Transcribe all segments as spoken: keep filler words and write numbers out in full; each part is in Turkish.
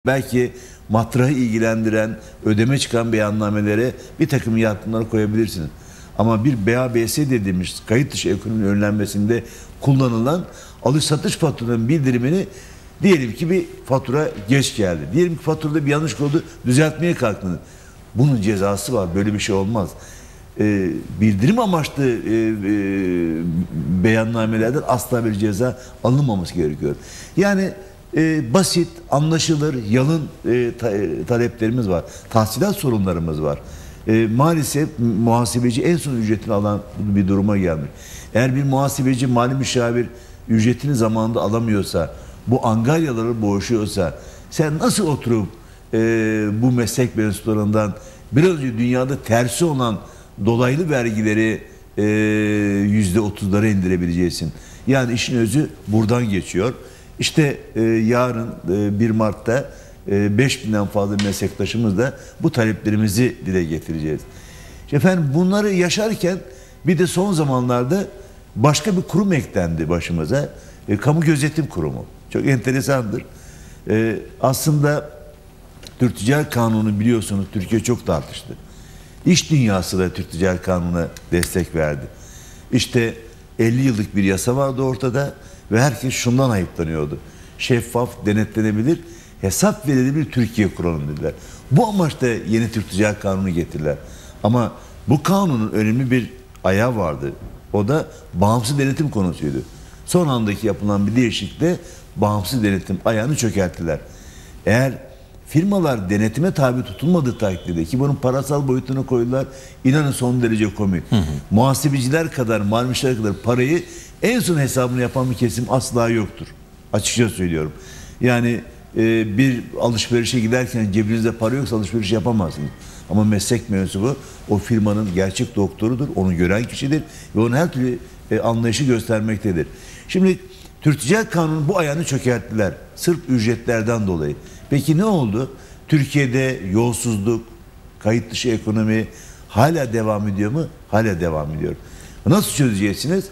Belki matrahı ilgilendiren, ödeme çıkan beyannamelere bir takım yardımlar koyabilirsiniz. Ama bir B A B S dediğimiz kayıt dışı ekonominin önlenmesinde kullanılan alış satış faturanın bildirimini, diyelim ki bir fatura geç geldi. Diyelim ki faturada bir yanlış oldu, düzeltmeye kalktınız. Bunun cezası var, böyle bir şey olmaz. Ee, bildirim amaçlı e, e, beyannamelerden asla bir ceza alınmaması gerekiyor. Yani e, basit, anlaşılır, yalın e, ta, e, taleplerimiz var. Tahsilat sorunlarımız var. E, maalesef muhasebeci en son ücretini alan bir duruma gelmiş. Eğer bir muhasebeci, mali müşavir ücretini zamanında alamıyorsa, bu angaryaları boğuşuyorsa, sen nasıl oturup e, bu meslek mensuplarından biraz önce dünyada tersi olan dolaylı vergileri e, yüzde otuzlara indirebileceksin? Yani işin özü buradan geçiyor. İşte e, yarın e, bir Mart'ta e, beş binden fazla meslektaşımız da bu taleplerimizi dile getireceğiz. Efendim, bunları yaşarken bir de son zamanlarda başka bir kurum eklendi başımıza. E, Kamu Gözetim Kurumu. Çok enteresandır. E, aslında Türk Ticaret Kanunu, biliyorsunuz, Türkiye çok tartıştı. İş dünyası da Türk Ticaret Kanunu'na destek verdi. İşte elli yıllık bir yasa vardı ortada ve herkes şundan ayıplanıyordu: şeffaf, denetlenebilir, hesap verilebilir Türkiye kuralım dediler. Bu amaçla yeni Türk Ticaret Kanunu getirdiler. Ama bu kanunun önemli bir ayağı vardı. O da bağımsız denetim konusuydu. Son andaki yapılan bir değişiklikle bağımsız denetim ayağını çökerttiler. Eğer firmalar denetime tabi tutulmadığı takdirde, ki bunun parasal boyutunu koydular, inanın son derece komik. Hı hı. Muhasebeciler kadar, mal müşteriler kadar parayı en son hesabını yapan bir kesim asla yoktur. Açıkça söylüyorum. Yani e, bir alışverişe giderken cebinizde para yoksa alışveriş yapamazsınız. Ama meslek mensubu o firmanın gerçek doktorudur, onu gören kişidir ve onun her türlü e, anlayışı göstermektedir. Şimdi Türk Ticaret Kanunu'nun bu ayağını çökerttiler sırf ücretlerden dolayı. Peki ne oldu? Türkiye'de yolsuzluk, kayıt dışı ekonomi hala devam ediyor mu? Hala devam ediyor. Nasıl çözeceksiniz?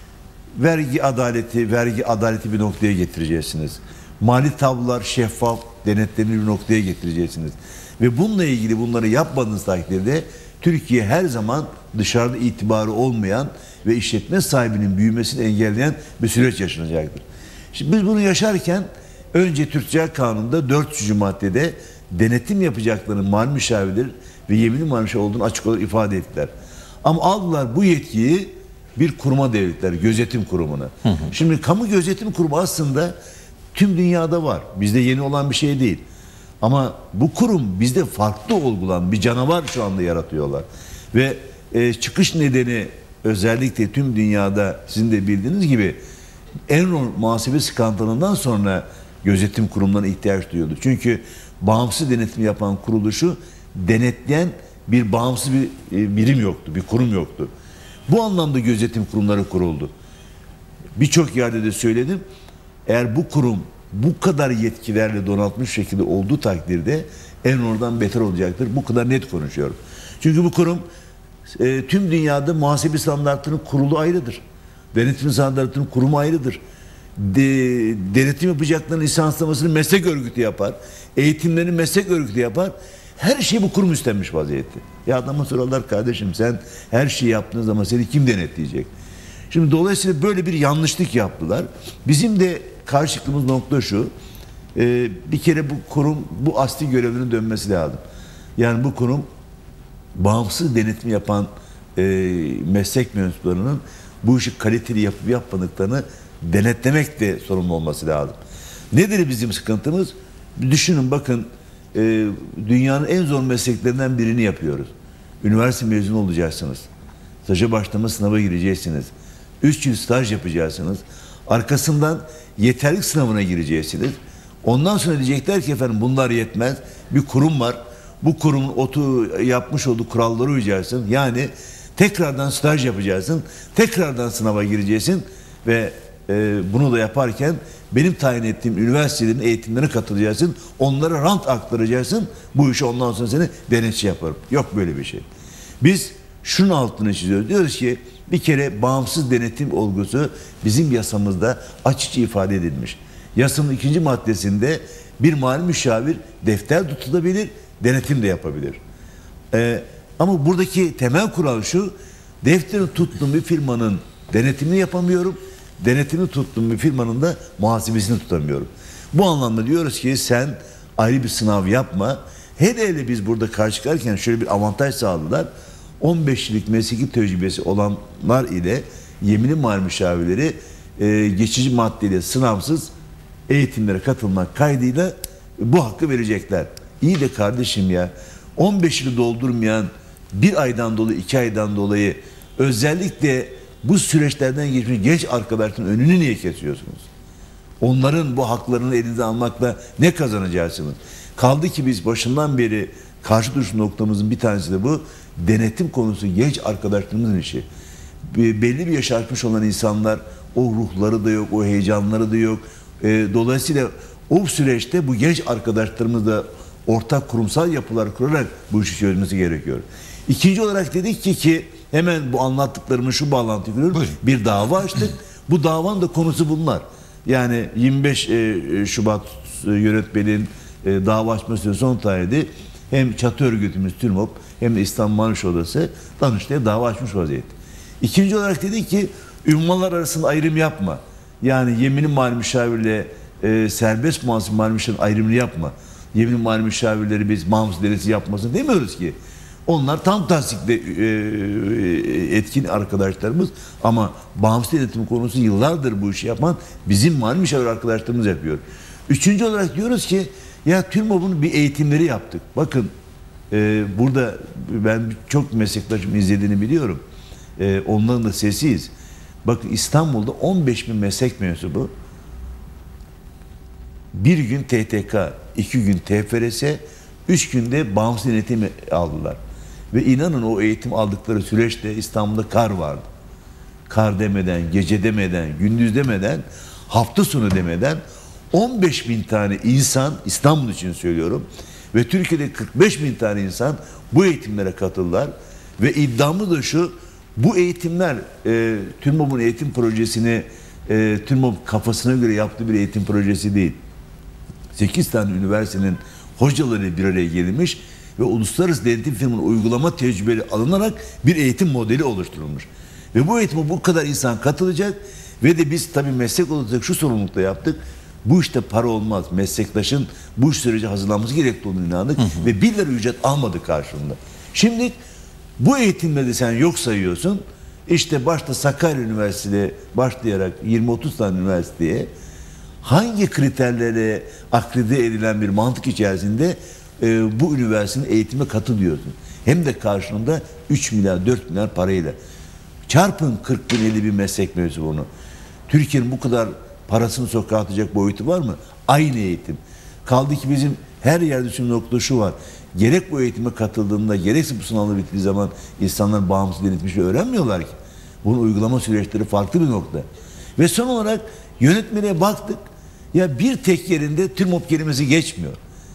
Vergi adaleti, vergi adaleti bir noktaya getireceksiniz. Mali tablolar şeffaf, denetlenir bir noktaya getireceksiniz. Ve bununla ilgili bunları yapmadığınız takdirde Türkiye her zaman dışarıda itibarı olmayan ve işletme sahibinin büyümesini engelleyen bir süreç yaşanacaktır. Şimdi biz bunu yaşarken önce Türk Ticaret Kanunu'nda dört yüzüncü maddede denetim yapacaklarının mali müşavirler ve yeminli mali müşavir olduğunu açık olarak ifade ettiler. Ama aldılar bu yetkiyi bir kuruma devrettiler, gözetim kurumuna. Hı hı. Şimdi Kamu Gözetim Kurumu aslında tüm dünyada var. Bizde yeni olan bir şey değil. Ama bu kurum bizde farklı olgulan bir canavar şu anda yaratıyorlar. Ve e, çıkış nedeni özellikle tüm dünyada sizin de bildiğiniz gibi Enron muhasebe skandalından sonra gözetim kurumlarına ihtiyaç duyuyordu. Çünkü bağımsız denetim yapan kuruluşu denetleyen bir bağımsız bir e, birim yoktu, bir kurum yoktu. Bu anlamda gözetim kurumları kuruldu. Birçok yerde de söyledim. Eğer bu kurum bu kadar yetkilerle donatmış şekilde olduğu takdirde Enron'dan beter olacaktır. Bu kadar net konuşuyorum. Çünkü bu kurum e, tüm dünyada muhasebe standartlarının kurulu ayrıdır. Denetim standartlarının kurumu ayrıdır. De, denetim yapacaklarının lisanslamasını meslek örgütü yapar. Eğitimlerini meslek örgütü yapar. Her şey bu kurum üstlenmiş vaziyette. Ya adama sorarlar, kardeşim sen her şeyi yaptığınız zaman seni kim denetleyecek? Şimdi dolayısıyla böyle bir yanlışlık yaptılar. Bizim de karşı çıktığımız nokta şu: e, bir kere bu kurum bu asli görevine dönmesi lazım. Yani bu kurum bağımsız denetim yapan e, meslek mensuplarının bu işi kaliteli yapıp yapmadıklarını denetlemek de sorumlu olması lazım. Nedir bizim sıkıntımız? Düşünün, bakın, e, dünyanın en zor mesleklerinden birini yapıyoruz. Üniversite mezunu olacaksınız. Staja başlama sınava gireceksiniz. Üç yıl staj yapacaksınız. Arkasından yeterlilik sınavına gireceksiniz. Ondan sonra diyecekler ki efendim bunlar yetmez. Bir kurum var. Bu kurumun otu yapmış olduğu kurallara uyacaksın. Yani tekrardan staj yapacaksın. Tekrardan sınava gireceksin ve e, bunu da yaparken benim tayin ettiğim üniversitelerin eğitimlerine katılacaksın. Onlara rant aktaracaksın. Bu işi ondan sonra seni denetçi yaparım. Yok böyle bir şey. Biz şunun altını çiziyoruz. Diyoruz ki bir kere bağımsız denetim olgusu bizim yasamızda açıkça ifade edilmiş. Yasanın ikinci maddesinde bir mali müşavir defter tutulabilir, denetim de yapabilir. Ee, ama buradaki temel kural şu: defteri tuttuğum bir firmanın denetimini yapamıyorum, denetimi tuttuğum bir firmanın da muhasebesini tutamıyorum. Bu anlamda diyoruz ki sen ayrı bir sınav yapma. Hele hele biz burada karşı çıkarken şöyle bir avantaj sağladılar. on beş yıllık mesleki tecrübesi olanlar ile yeminli mali müşavirleri e, geçici maddeyle sınavsız eğitimlere katılmak kaydıyla bu hakkı verecekler. İyi de kardeşim ya, on beş yılı doldurmayan bir aydan dolayı, iki aydan dolayı özellikle bu süreçlerden geçmiş genç arkadaşların önünü niye kesiyorsunuz? Onların bu haklarını elinize almakla ne kazanacaksınız? Kaldı ki biz başından beri karşı duruş noktamızın bir tanesi de bu. Denetim konusu genç arkadaşlarımızın işi. Belli bir yaş artmış olan insanlar, o ruhları da yok, o heyecanları da yok. E, dolayısıyla o süreçte bu genç arkadaşlarımız da ortak kurumsal yapılar kurarak bu işi çözmesi gerekiyor. İkinci olarak dedik ki ki hemen bu anlattıklarımın şu bağlantıyı kuruyorum. Bir dava açtık. Bu davanın da konusu bunlar. Yani yirmi beş Şubat yönetmenin dava açması son tarihi hem çatı örgütümüz TÜRMOP hem de İstanbul Mali Odası Danıştay'a dava açmış vaziyette. İkinci olarak dedik ki ünvanlar arasında ayrım yapma. Yani yeminli mali müşavirle e, serbest muhasebe mali müşavirin ayrımını yapma. Yeminli mali müşavirleri biz bağımsız denetçi yapmasın demiyoruz ki. Onlar tam tasdikle e, etkin arkadaşlarımız ama bağımsız denetim konusu yıllardır bu işi yapan bizim mali müşavir arkadaşlarımız yapıyor. Üçüncü olarak diyoruz ki ya TÜRMOP'un bir eğitimleri yaptık. Bakın e, burada ben çok meslektaşım izlediğini biliyorum. E, onların da sesiyiz. Bakın İstanbul'da on beş bin meslek mensubu bir gün T T K, iki gün T F R S, üç günde bağımsız denetimi aldılar. Ve inanın o eğitim aldıkları süreçte İstanbul'da kar vardı. Kar demeden, gece demeden, gündüz demeden, hafta sonu demeden on beş bin tane insan, İstanbul için söylüyorum, ve Türkiye'de kırk beş bin tane insan bu eğitimlere katıldılar. Ve iddiamız da şu: bu eğitimler e, TÜRMOP'un eğitim projesini e, TÜRMOP kafasına göre yaptığı bir eğitim projesi değil. sekiz tane üniversitenin hocaları bir araya gelmiş ve uluslararası denetim firmanın uygulama tecrübeleri alınarak bir eğitim modeli oluşturulmuş. Ve bu eğitime bu kadar insan katılacak ve de biz tabii meslek olarak şu sorumlulukla yaptık. Bu işte para olmaz. Meslektaşın bu sürece hazırlanması gerektiği olduğunu inandık hı hı. ve bir lira ücret almadık karşılığında. Şimdi bu eğitimleri sen yok sayıyorsun. İşte başta Sakarya Üniversitesi'yle başlayarak yirmi otuz tane üniversiteye hangi kriterlere akredite edilen bir mantık içerisinde e, bu üniversitenin eğitime katılıyorsun. Hem de karşılığında üç milyar dört milyar parayla. Çarpın kırk bin elli bin meslek mensubunu. Türkiye'nin bu kadar parasını sokağa atacak boyutu var mı? Aynı eğitim. Kaldı ki bizim her yerde düşündüğüm nokta şu var. Gerek bu eğitime katıldığında gerekse bu sınavla bittiği zaman insanlar bağımsız denetmiş öğrenmiyorlar ki. Bunun uygulama süreçleri farklı bir nokta. Ve son olarak yönetmeliğe baktık. Ya bir tek yerinde TÜRMOP kelimesi geçmiyor.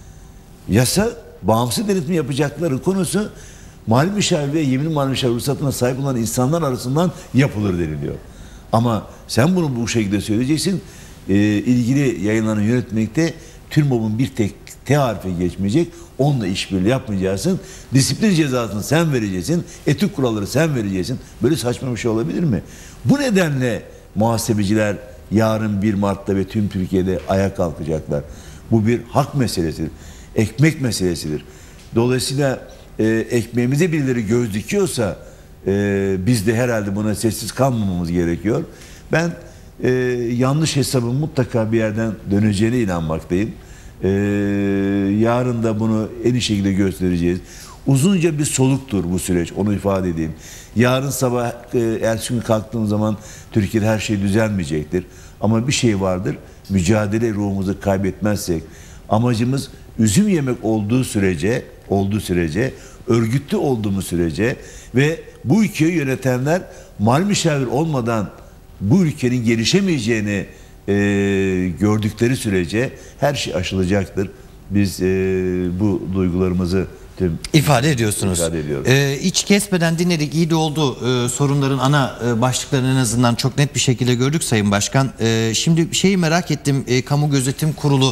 Yasa bağımsız denetim yapacakları konusu mali müşavir ve yeminli mali müşavir ruhsatına sahip olan insanlar arasından yapılır deniliyor. Ama sen bunu bu şekilde söyleyeceksin. E, ilgili yayınlanan yönetmelikte TÜRMOP'un bir tek T harfi geçmeyecek. Onunla işbirliği yapmayacaksın. Disiplin cezasını sen vereceksin. Etik kuralları sen vereceksin. Böyle saçma bir şey olabilir mi? Bu nedenle muhasebeciler yarın bir Mart'ta ve tüm Türkiye'de ayağa kalkacaklar. Bu bir hak meselesidir. Ekmek meselesidir. Dolayısıyla e, ekmeğimize birileri göz dikiyorsa e, biz de herhalde buna sessiz kalmamamız gerekiyor. Ben e, yanlış hesabın mutlaka bir yerden döneceğine inanmaktayım. Ee, yarın da bunu en iyi şekilde göstereceğiz. Uzunca bir soluktur bu süreç, onu ifade edeyim. Yarın sabah e, ertesi gün kalktığım zaman Türkiye'de her şey düzelmeyecektir. Ama bir şey vardır, mücadele ruhumuzu kaybetmezsek, amacımız üzüm yemek olduğu sürece, olduğu sürece, örgütlü olduğumuz sürece ve bu ülkeyi yönetenler mali müşavir olmadan bu ülkenin gelişemeyeceğini e, gördükleri sürece her şey aşılacaktır. Biz e, bu duygularımızı tüm ifade ediyorsunuz. İfade ediyoruz. Ee, hiç kesmeden dinledik, iyi de oldu. Ee, sorunların ana e, başlıklarını en azından çok net bir şekilde gördük Sayın Başkan. Ee, şimdi şeyi merak ettim, e, Kamu Gözetim Kurulu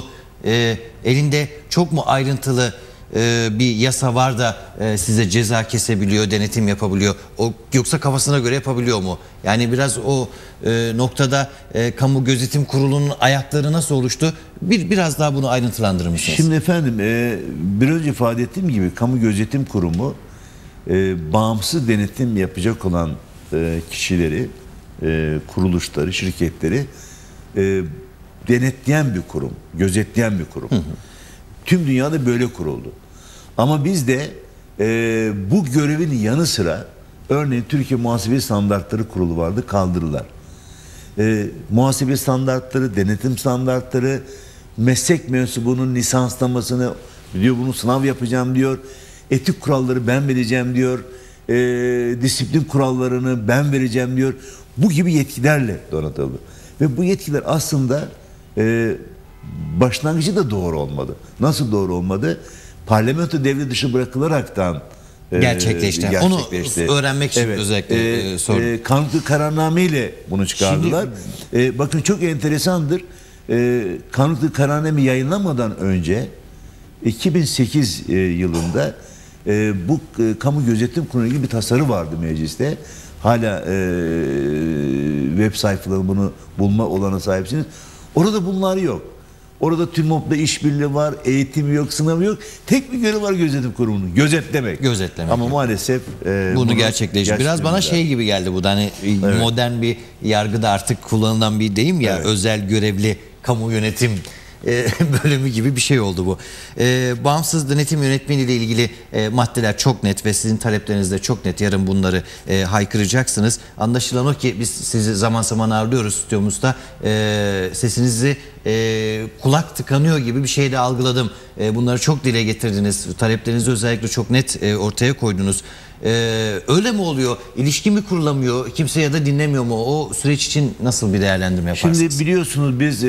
e, elinde çok mu ayrıntılı e, bir yasa var da e, size ceza kesebiliyor, denetim yapabiliyor? O yoksa kafasına göre yapabiliyor mu? Yani biraz o e, noktada e, Kamu Gözetim Kurulu'nun ayakları nasıl oluştu? Bir biraz daha bunu ayrıntılandırır mısınız? Şimdi efendim e, bir önce ifade ettiğim gibi Kamu Gözetim Kurumu e, bağımsız denetim yapacak olan e, kişileri, e, kuruluşları, şirketleri e, denetleyen bir kurum, gözetleyen bir kurum. Hı hı. Tüm dünyada böyle kuruldu. Ama bizde e, bu görevin yanı sıra örneğin Türkiye Muhasebe Standartları Kurulu vardı, kaldırdılar. E, muhasebe standartları, denetim standartları, meslek mensubunun lisanslamasını diyor, bunu sınav yapacağım diyor. Etik kuralları ben vereceğim diyor. E, disiplin kurallarını ben vereceğim diyor. Bu gibi yetkilerle donatıldı. Ve bu yetkiler aslında e, başlangıcı da doğru olmadı. Nasıl doğru olmadı? Parlamento devre dışı bırakılaraktan e, gerçekleşti. gerçekleşti. Onu öğrenmek için evet. özellikle e, sordum. E, kanunlu kararnameyle bunu çıkardılar. Şimdi, e, bakın çok enteresandır. E, kanunlu kararname yayınlamadan önce iki bin sekiz e, yılında e, bu e, Kamu Gözetim Kurulu gibi bir tasarı vardı mecliste. Hala e, web sayfaları bunu bulma olana sahipsiniz. Orada bunlar yok. Orada TÜRMOP'la işbirliği var, eğitim yok, sınavı yok. Tek bir görev var gözetim kurumunun, gözetlemek. Gözetlemek. Ama maalesef e, bunu, bunu gerçekleşti. Biraz bana şey gibi geldi bu da, hani evet. modern bir yargıda artık kullanılan bir deyim ya, evet. özel görevli kamu yönetim E, bölümü gibi bir şey oldu bu. E, bağımsız denetim yönetmeni ile ilgili e, maddeler çok net ve sizin talepleriniz de çok net. Yarın bunları e, haykıracaksınız. Anlaşılan o ki biz sizi zaman zaman ağırlıyoruz stüdyomuzda. E, sesinizi e, kulak tıkanıyor gibi bir şey de algıladım. E, bunları çok dile getirdiniz. Taleplerinizi özellikle çok net e, ortaya koydunuz. Ee, öyle mi oluyor? İlişki mi kurulamıyor? Kimse ya da dinlemiyor mu? O süreç için nasıl bir değerlendirme yaparsınız? Şimdi biliyorsunuz biz e,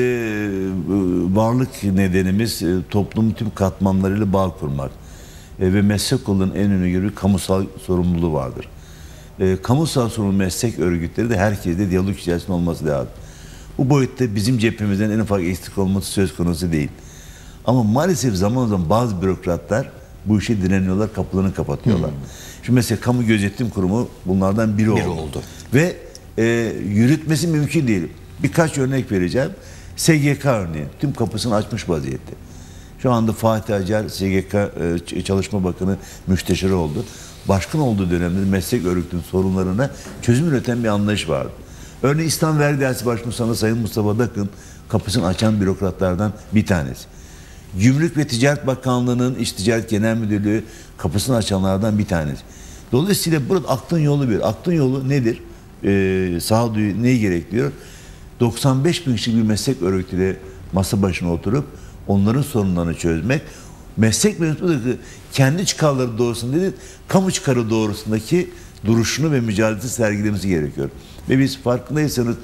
varlık nedenimiz e, toplumun tüm katmanlarıyla bağ kurmak. E, ve meslek kolunun en önemli görevi kamusal sorumluluğu vardır. E, kamusal sorumlu meslek örgütleri de herkesle diyalog içerisinde olması lazım. Bu boyutta bizim cephemizden en ufak eksik olması söz konusu değil. Ama maalesef zaman zaman bazı bürokratlar bu işe direniyorlar, kapılarını kapatıyorlar. Hmm. Şimdi mesela Kamu Gözetim Kurumu bunlardan biri, biri oldu. oldu. Ve e, yürütmesi mümkün değil. Birkaç örnek vereceğim. S G K örneğin tüm kapısını açmış vaziyette. Şu anda Fatih Acar S G K e, Çalışma Bakanı müsteşarı oldu. Başkan olduğu dönemde meslek örgütünün sorunlarına çözüm üreten bir anlayış vardı. Örneğin İslam Vergi Dairesi Başkanı Sayın Mustafa Dakın kapısını açan bürokratlardan bir tanesi. Gümrük ve Ticaret Bakanlığı'nın İş Ticaret Genel Müdürlüğü kapısını açanlardan bir tanesi. Dolayısıyla burada aklın yolu bir. Aklın yolu nedir? Ee, sağduyu neyi gerektiriyor? doksan beş bin kişilik bir meslek örgütüyle masa başına oturup onların sorunlarını çözmek. Meslek mensupları kendi çıkarları doğrusunda değil, kamu çıkarı doğrusundaki duruşunu ve mücadelesi sergilemesi gerekiyor. Ve biz farkındaysanız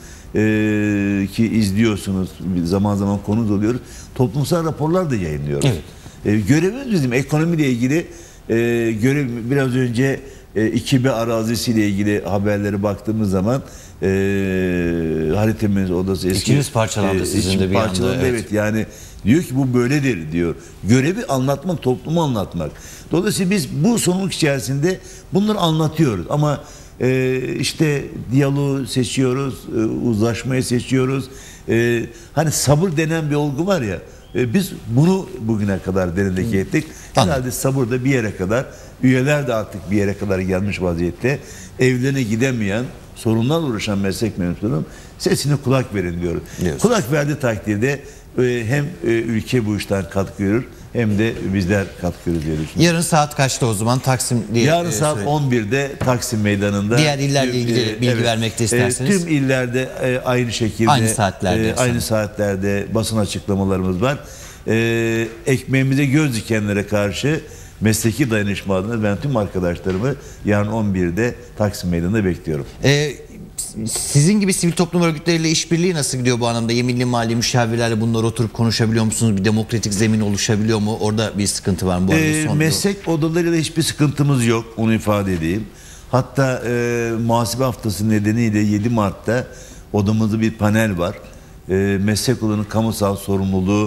Ee, ki izliyorsunuz, zaman zaman konumuz oluyoruz. Toplumsal raporlar da yayınlıyoruz. Evet. Ee, görevimiz bizim ekonomiyle ilgili e, görev, biraz önce e, iki B arazisiyle ilgili haberlere baktığımız zaman e, haritamız odası eski. İçiniz parçalandı e, sizin de bir anda. Evet. evet yani diyor ki bu böyledir diyor. Görevi anlatmak, toplumu anlatmak. Dolayısıyla biz bu sorumluluk içerisinde bunları anlatıyoruz ama Ee, işte diyaloğu seçiyoruz, e, uzlaşmayı seçiyoruz. Ee, hani sabır denen bir olgu var ya, e, biz bunu bugüne kadar denedik ettik. Herhalde sabır da bir yere kadar, üyeler de artık bir yere kadar gelmiş vaziyette. Evlerine gidemeyen, sorunlarla uğraşan meslek mensuplarının sesine kulak verin diyoruz. Diyorsun. Kulak verdiği takdirde e, hem e, ülke bu işten katkı görür, hem de bizler katkı diye düşünüyorum. Yarın saat kaçta o zaman Taksim diye? Yarın e, saat söyleyeyim. on birde Taksim Meydanı'nda. Diğer illerle ilgili e, bilgi evet, vermek de isterseniz. E, tüm illerde e, aynı şekilde. Aynı saatlerde. E, aynı saatlerde basın açıklamalarımız var. E, ekmeğimize göz dikenlere karşı mesleki dayanışma adına ben tüm arkadaşlarımı yarın on birde Taksim Meydanı'nda bekliyorum. E, Sizin gibi sivil toplum örgütleriyle işbirliği nasıl gidiyor bu anlamda? Yeminli mali müşavirlerle bunları oturup konuşabiliyor musunuz? Bir demokratik zemin oluşabiliyor mu? Orada bir sıkıntı var mı? Bu e, son meslek odalarıyla hiçbir sıkıntımız yok. Onu ifade edeyim. Hatta e, muhasebe haftası nedeniyle yedi Mart'ta odamızda bir panel var. E, meslek odalarının kamusal sorumluluğu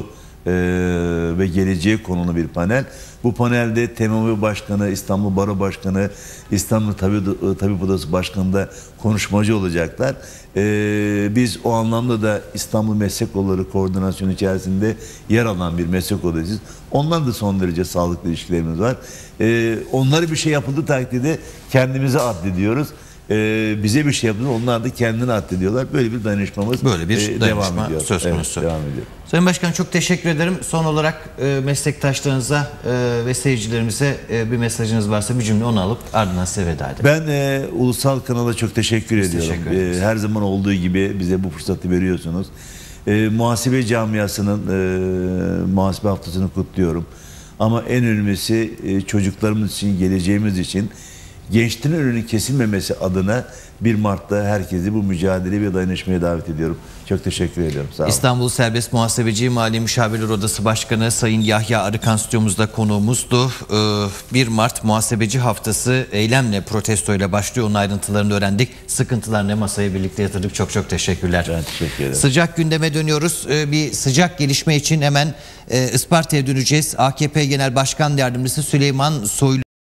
e, ve geleceğe konulu bir panel. Bu panelde T M O Başkanı, İstanbul Baro Başkanı, İstanbul Tabip, Tabip Odası Başkanı da konuşmacı olacaklar. E, biz o anlamda da İstanbul Meslek Kolları Koordinasyonu içerisinde yer alan bir meslek odasıyız. Onlarla da son derece sağlıklı ilişkilerimiz var. E, onlara bir şey yapıldığı takdirde kendimizi addediyoruz. Ee, bize bir şey yapıyor, onlar da kendini addediyorlar. Böyle bir dayanışmamız böyle bir e, dayanışma devam ediyor. söz konusu. Evet, devam ediyor. Sayın Başkan, çok teşekkür ederim. Son olarak e, meslektaşlarınıza e, ve seyircilerimize e, bir mesajınız varsa bir cümle onu alıp ardından size veda edelim. Ben e, Ulusal Kanal'a çok teşekkür Biz ediyorum. teşekkür e, her zaman olduğu gibi bize bu fırsatı veriyorsunuz. E, muhasebe camiasının e, muhasebe haftasını kutluyorum. Ama en önemlisi e, çocuklarımız için, geleceğimiz için gençlerin önünün kesilmemesi adına bir Mart'ta herkesi bu mücadele ve dayanışmaya davet ediyorum. Çok teşekkür ediyorum. Sağ olun. İstanbul Serbest Muhasebeci Mali Müşavirler Odası Başkanı Sayın Yahya Arıkan stüdyomuzda konuğumuzdu. bir Mart Muhasebeci Haftası eylemle, protestoyla başlıyor. Onun ayrıntılarını öğrendik. Sıkıntılarını masaya birlikte yatırdık. Çok çok teşekkürler. Ben teşekkür ederim. Sıcak gündeme dönüyoruz. Bir sıcak gelişme için hemen Isparta'ya döneceğiz. A K P Genel Başkan Yardımcısı Süleyman Soylu